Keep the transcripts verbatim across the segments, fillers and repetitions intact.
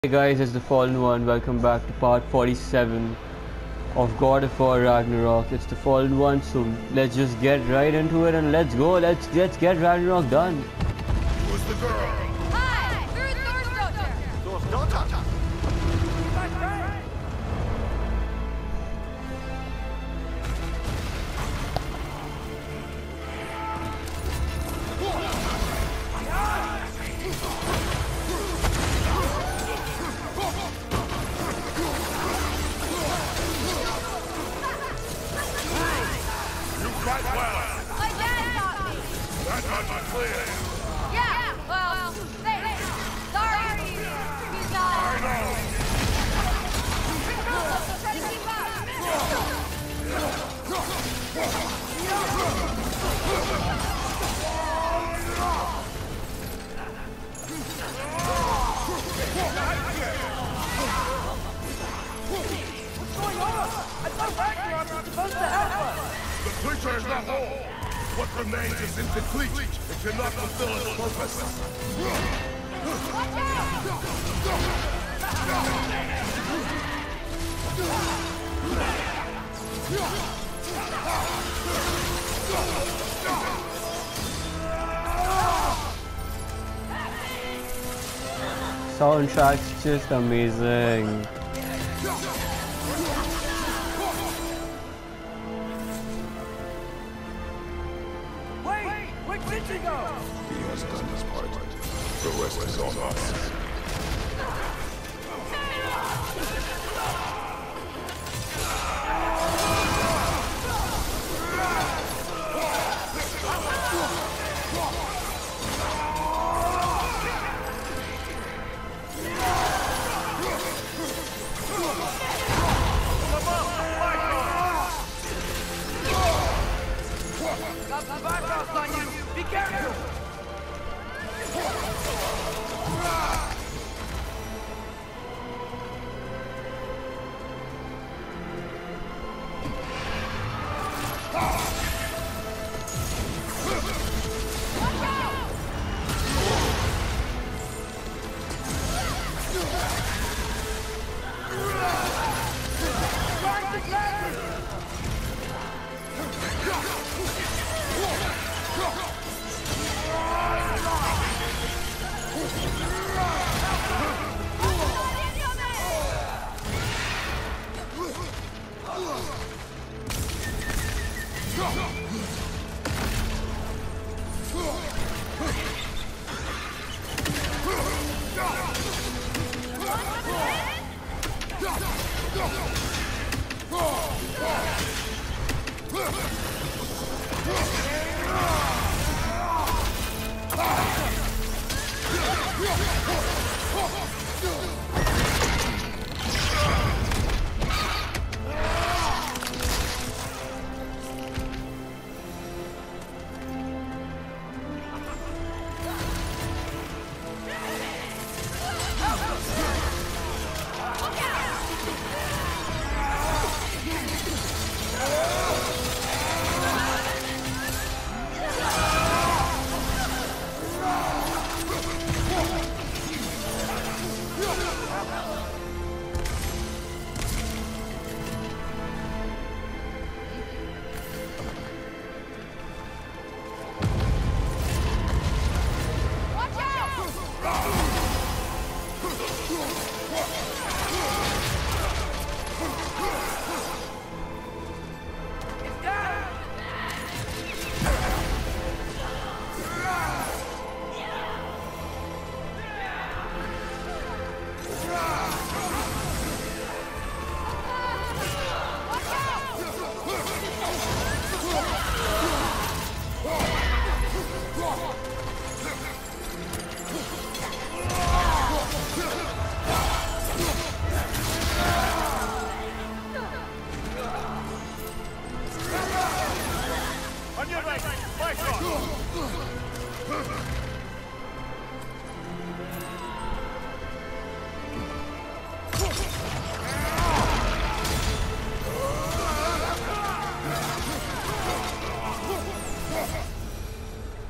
Hey guys, it's the Fallen One. Welcome back to part forty-seven of God of War Ragnarok. It's the Fallen One, so let's just get right into it and let's go. Let's let's get Ragnarok done. Who's the girl? Hi, through Thor's daughter. Thor's daughter. My friend. Quite well. My dad taught me. That much is clear. Yeah, well, they, sorry, he's, he's not. I know. Try to keep up. What's going on? I thought Ragnarok was supposed to help us. The creature is not whole. What remains is incomplete. It cannot fulfill its purpose. Soundtrack's just amazing. Wait, where did you go? He has done his part. The rest is on us. Got the bypass on you. Be careful.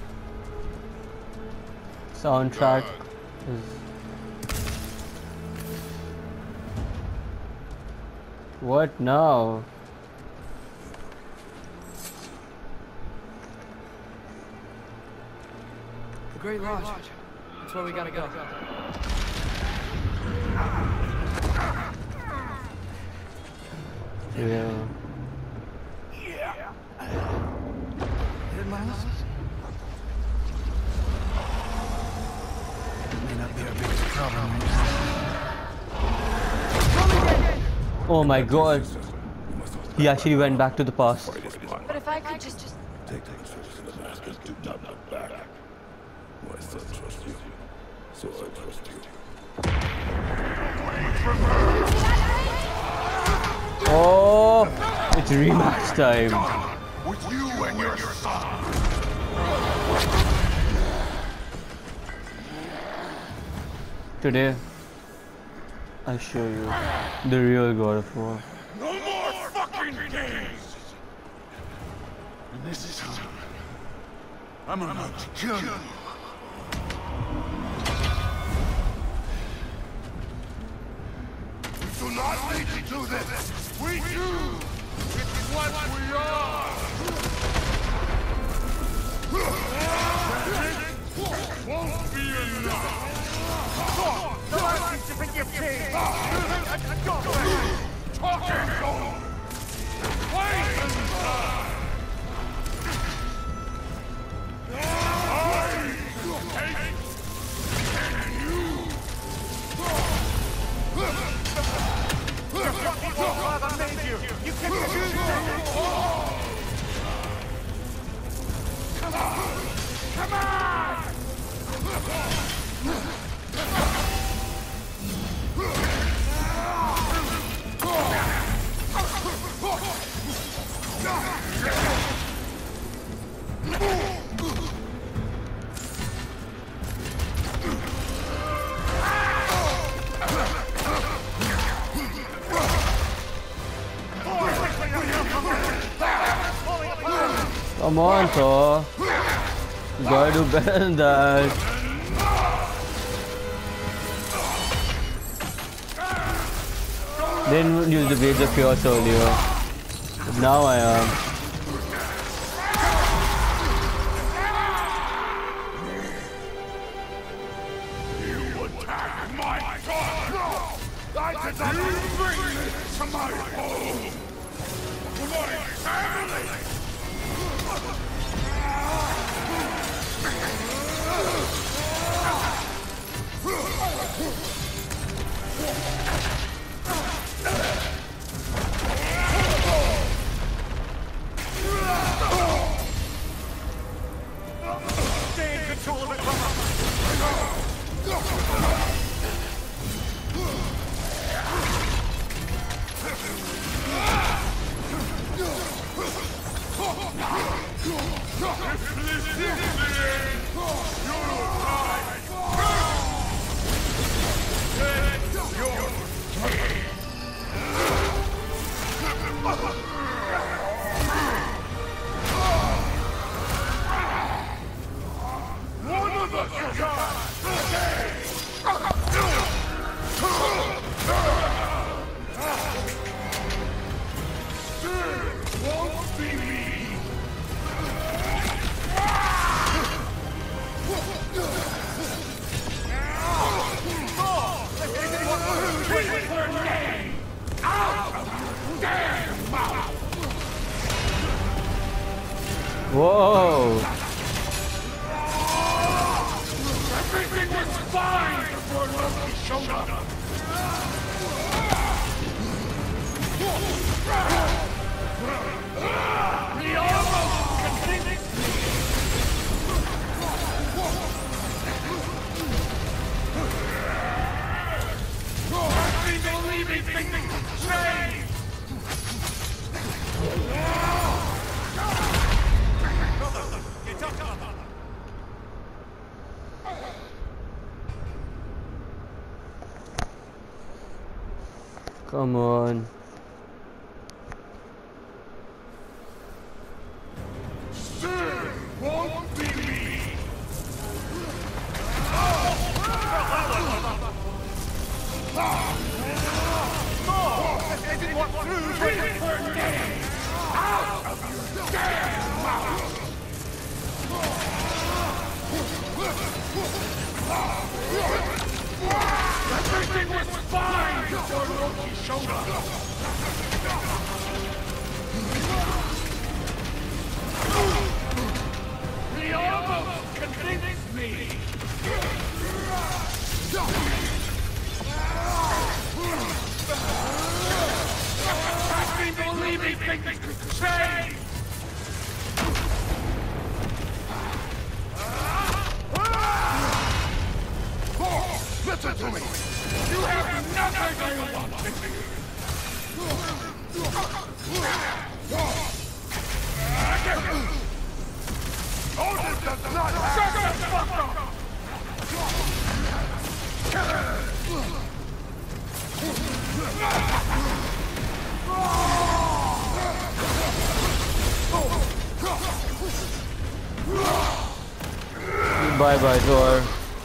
Soundtrack is What now? The Great Lodge. That's where we gotta go. Yeah. Head miles? May not be our biggest problem. Oh my god. He actually went back to the past. But if I could just, just Take the instructions of the masters, do not look back. My son trusts you, so I trust you. Oh, it's rematch time. With you and your son. Today, I show you the real God of War. No more fucking games! And this time, I'm about to kill you. We do not need to do this! We do! It's what we are! That won't be enough! Talking gold! Wait inside! I hate you! You can choose that! Come on! Come on! Come on, Thor. You gotta do better than that. Didn't use the Blades of Chaos earlier, but now I am. You attacked my son! No! I did not bring this to my home! To my family! Stay in control of it, One of us is gone! Won't be me! Whoa! Everything was fine before Loki showed up! He almost convinced me! I've been believing things change! Come on. Still won't be me! Walkthroughs with the first name! Out of your damn mouth! Everything was fine before Loki showed up! He almost convinced me! I can't believe he thinks this could change! Listen to me! You have nothing I want to do! Odin does not have... Shut the fuck up! Bye bye, Thor.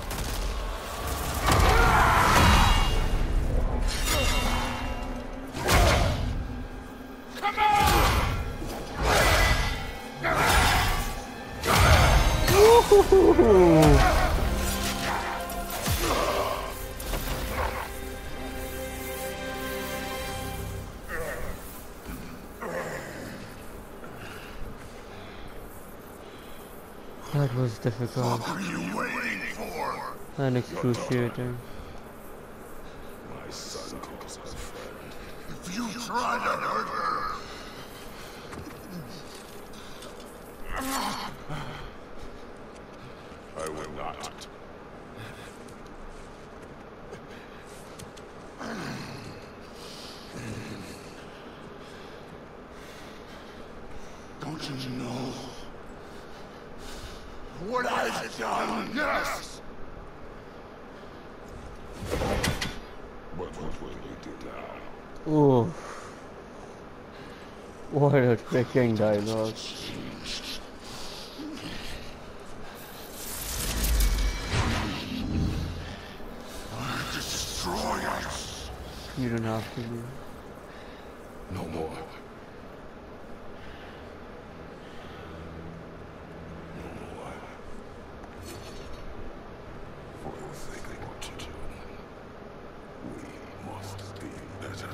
That was difficult. What are you waiting for? And excruciating. My son is a friend. If you try to hurt her... I will not. Don't you know what I've done? Yes! But what will you do now? Ooh. What a freaking dialogue. Destroy us! You don't have to be. No more. No more. For the sake of what to do, we must be better.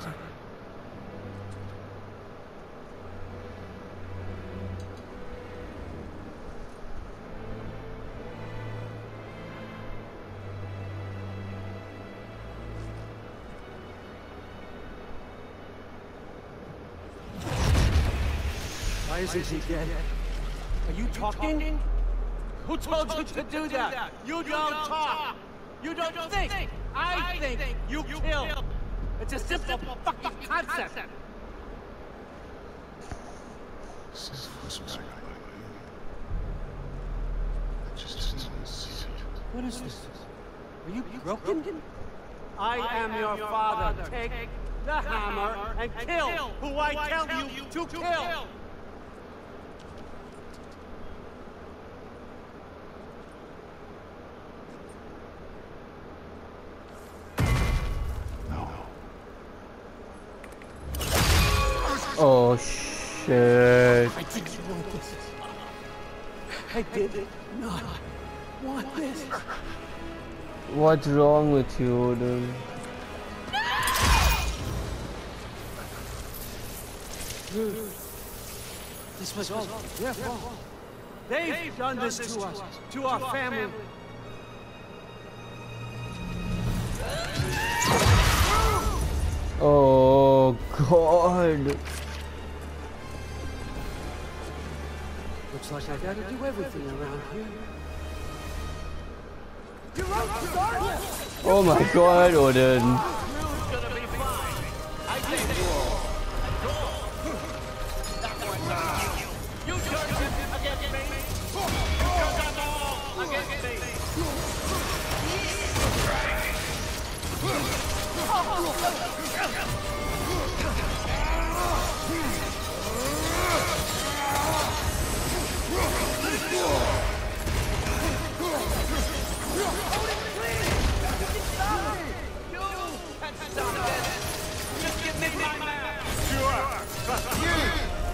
Why isn't he dead? Are you talking? Who told you to do that? You don't talk. You don't think. I think you kill. It's a simple fucking concept. This was back by me. I just didn't see it. What is this? Are you broken? I am your father. Take the hammer and kill who I tell you to kill. Oh shit. I didn't want this. I did not want this. What's wrong with you, Odin? This was all their fault. They've done this to us, to our family. Oh God. Looks like I gotta do everything around here. Oh my God, Odin.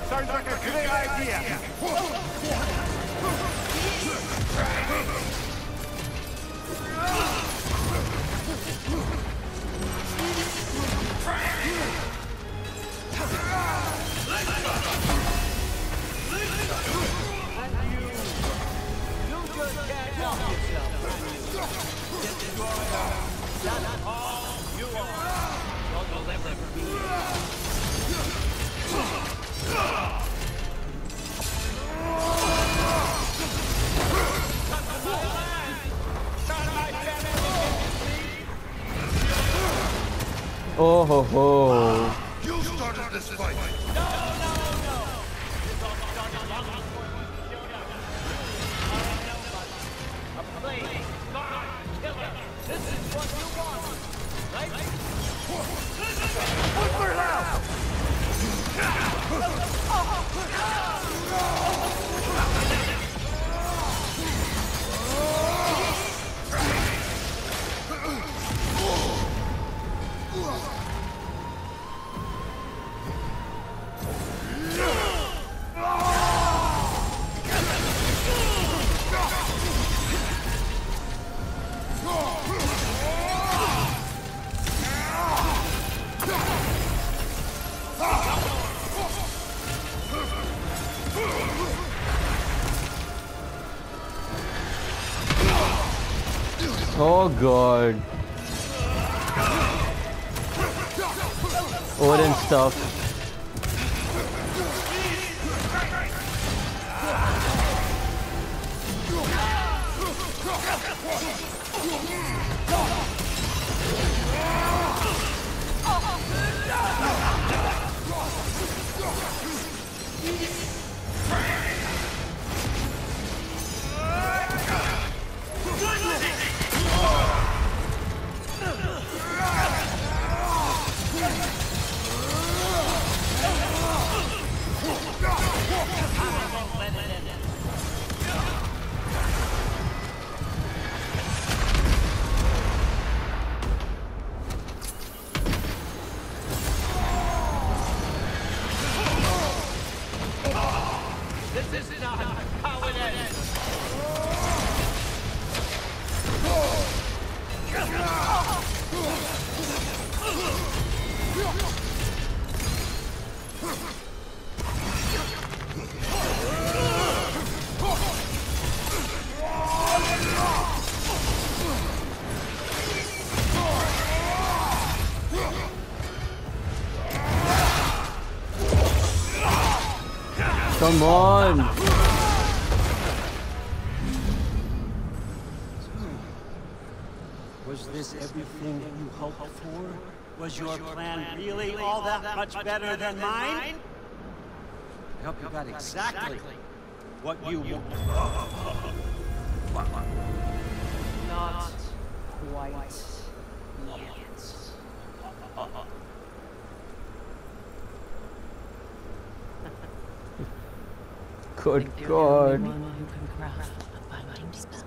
Sounds like a great idea. Oh ho ho! You started this fight. No, no, no. This all started long before you showed up. I know about a plague, god, killer. This is what you want, right? Put her out! Oh god. Odin stuff. Come on! Was this everything you hoped for? Was your plan really all that much better than mine? I hope you got exactly what you want. Not quite yet. Good God. Who can craft a binding spell.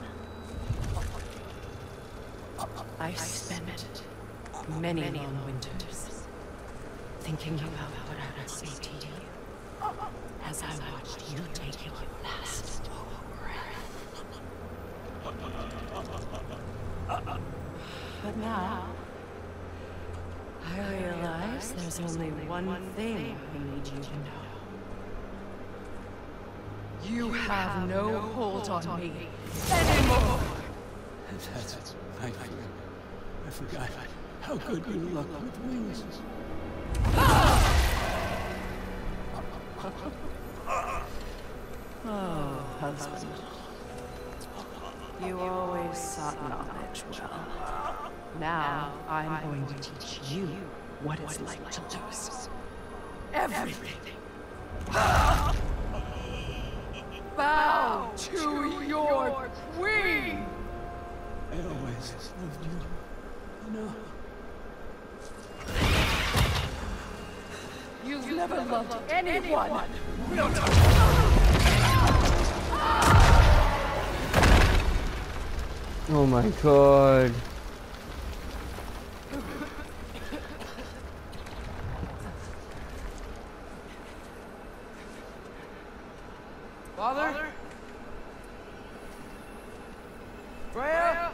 I spent many long winters thinking about what I would say to you as I watched you take your last breath. But now, I realize there's only one thing I need you to know. You have no hold on me anymore. That's right. I forgot how good you look with wings. Oh, husband. You always sought knowledge well. Now I'm going to teach you what it's like to lose everything. Bow to your queen! I always loved you. No. You've never loved anyone! Oh my God. Father? Freya?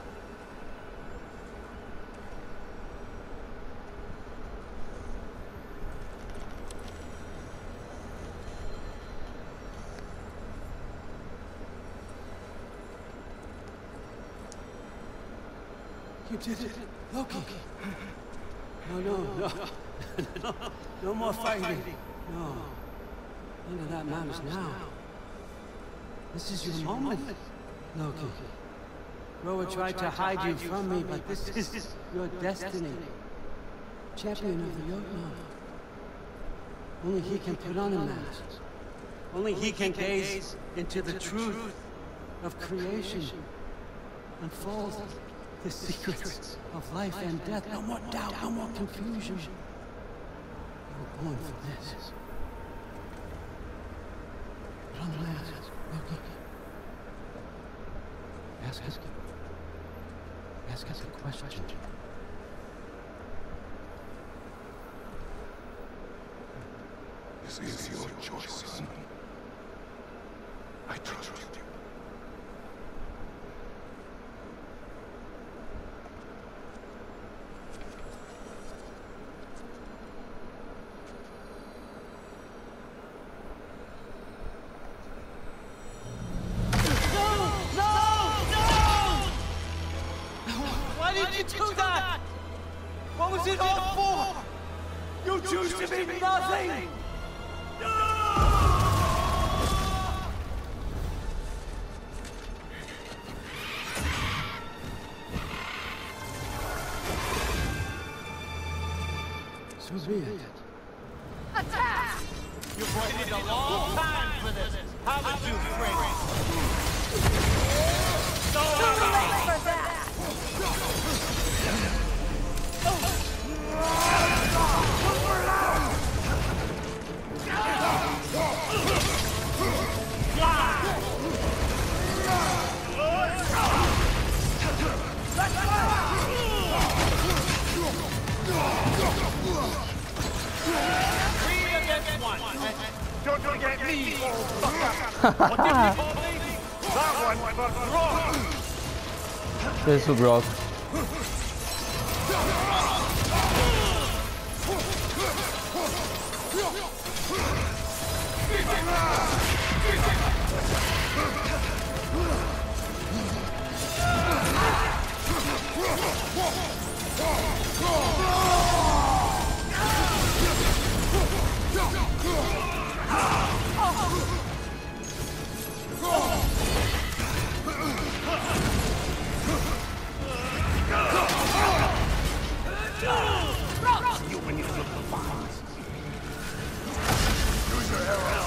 You did it, Loki. No, no, no. no, no more fighting. No. None of that matters now. This is your moment, Loki. Roa tried to hide you from me, but this is your destiny. Champion of the Jotun. Only he can put on a mask. Only he can gaze into the truth of creation. Unfold the secrets of life and death. No more doubt, no more confusion. You were born for this. Put on the mask, Loki. Ask us. Ask us a question. This is your choice, son. I trust you. Nothing! So be it. Attack! You've waited a long time for this. Haven't you, Freya? Too late for that! Three against one. Don't forget me, old fucker. What did you call me? That one for Brok. This is Brok. You and your little farms. Use your arrow.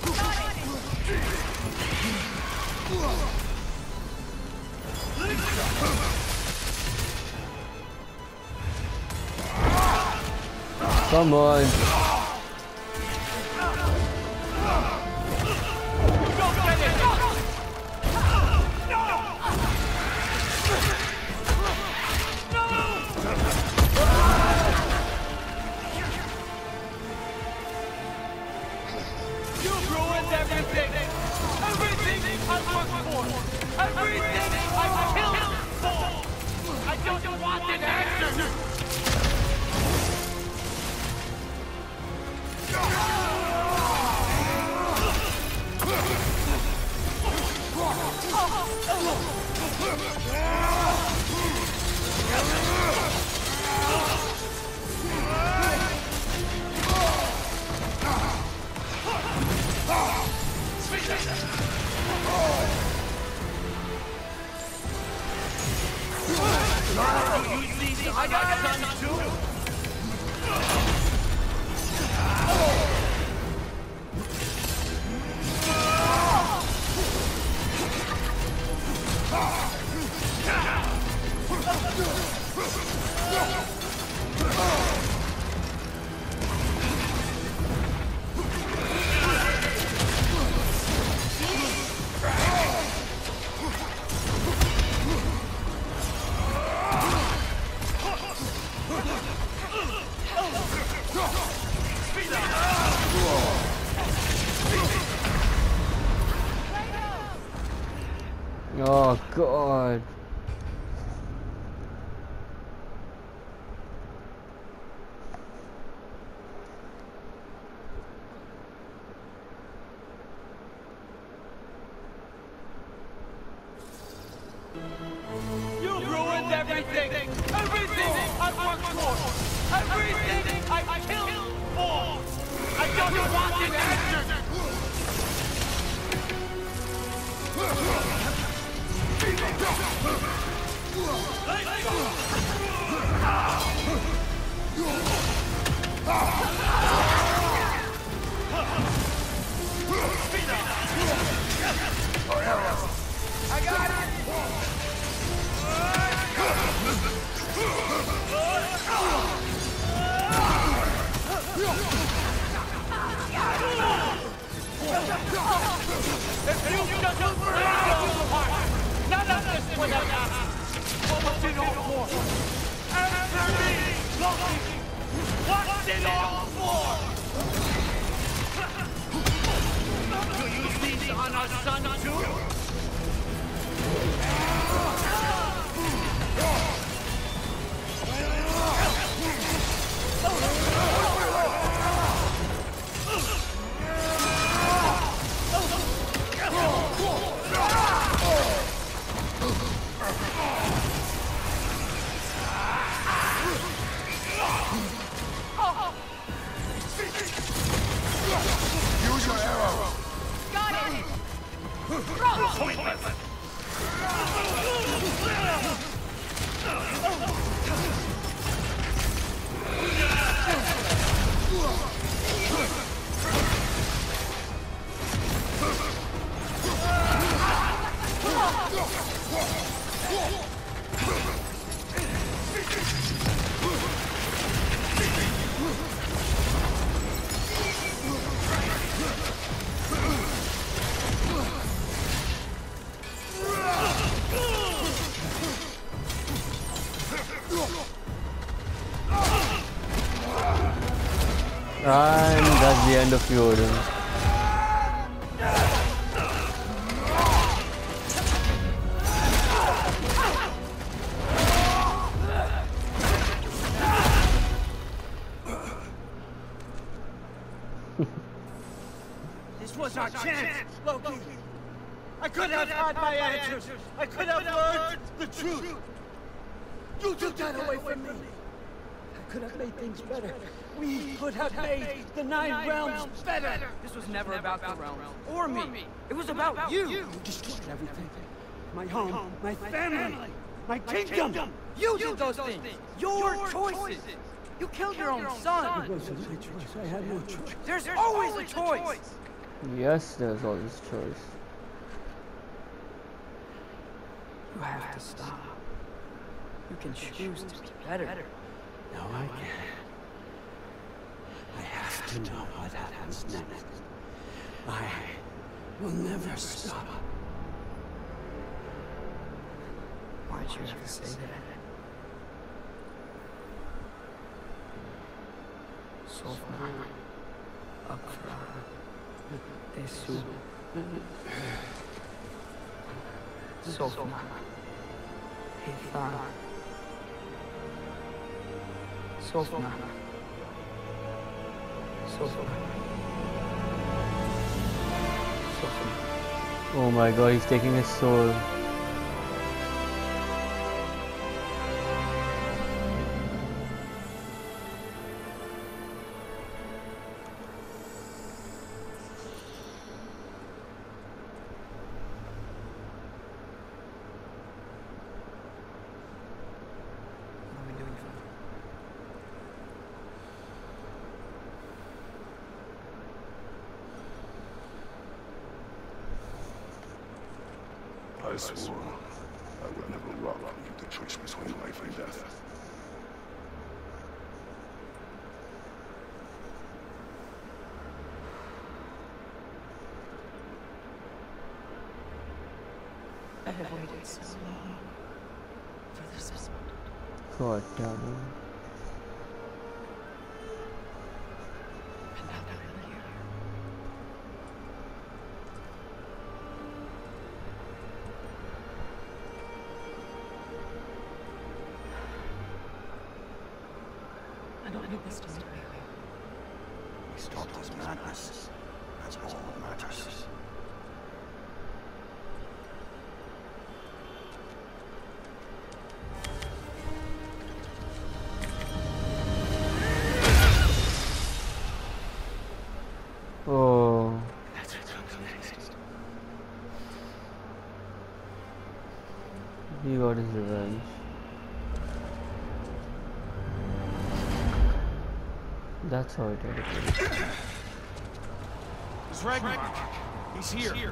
Come on. You've ruined everything! Everything I worked for! Everything I killed for! I don't want an answer! Oh God. You ruined everything! Everything I worked for! Everything I killed for! I just wanted answers! I got it! If you just break us apart, none of this would have happened. What was it all for? Answer me, Loki! What's it all for? Do you see on our son too? Use your arrow! Got it! Brok! And that's the end of the Odin. This was our chance, Loki! I could have had my answers! I could have learned the truth! You took that away from me! I could have made things better. We could have made the Nine Realms better! This was never about the realms, or me. It was about you! You destroyed everything. My home, my family, my kingdom! You did those things! Your choices! You killed your own son! It wasn't my choice. I had no choice. There's always a choice! Yes, there's always choice. You have to stop. You can choose to be better. No, I can't. I have to know what happens next. I will never stop. Why'd you have to say that? Sofna, Akra, Esu, Sofna, Hitha, Sofna, Sofna, Sofna. Oh my God, he's taking his soul. I swore I would never rob you the choice between life and death. I have waited so long for this moment. God damn it. And now that I'm here, don't need this to stay. We stopped his madness. That's all that matters. Oh. That's what's next. He got his revenge. That's how it ended. It's Ragnarok. He's here.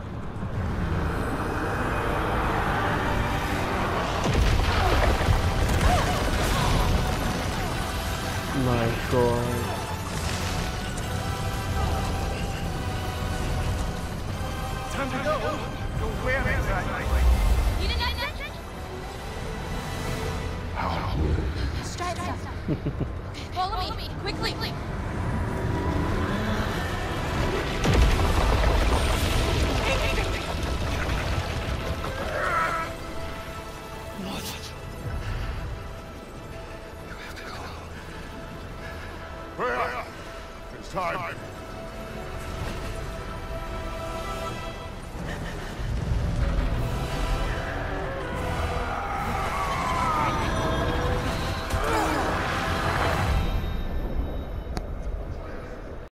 My God. Time to go. Go where exactly? You didn't answer? How? Let's try this out. Okay, follow me, quickly. Freya! It's time.